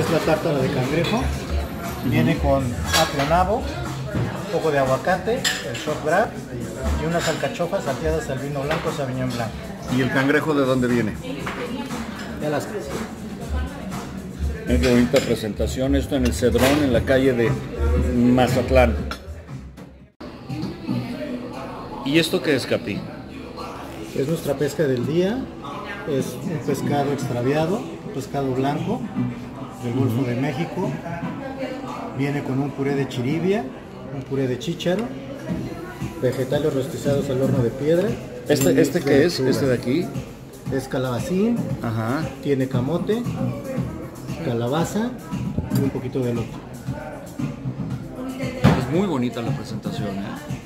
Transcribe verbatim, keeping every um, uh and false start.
es la tártara de cangrejo. Viene con apio nabo, un poco de aguacate, el short crab y unas alcachofas salteadas al vino blanco Sauvignon Blanc. ¿Y el cangrejo de dónde viene? De Alaska. Es bonita presentación, esto en el Cedrón, en la calle de Mazatlán. ¿Y esto qué es, Capi? Es nuestra pesca del día, es un pescado extraviado, un pescado blanco del Golfo de México. Viene con un puré de chiribia, un puré de chícharo, vegetales rostizados al horno de piedra. ¿Este, este qué es? ¿Este de aquí? Es calabacín, Ajá. tiene camote, calabaza y un poquito de elote. Es muy bonita la presentación, ¿eh?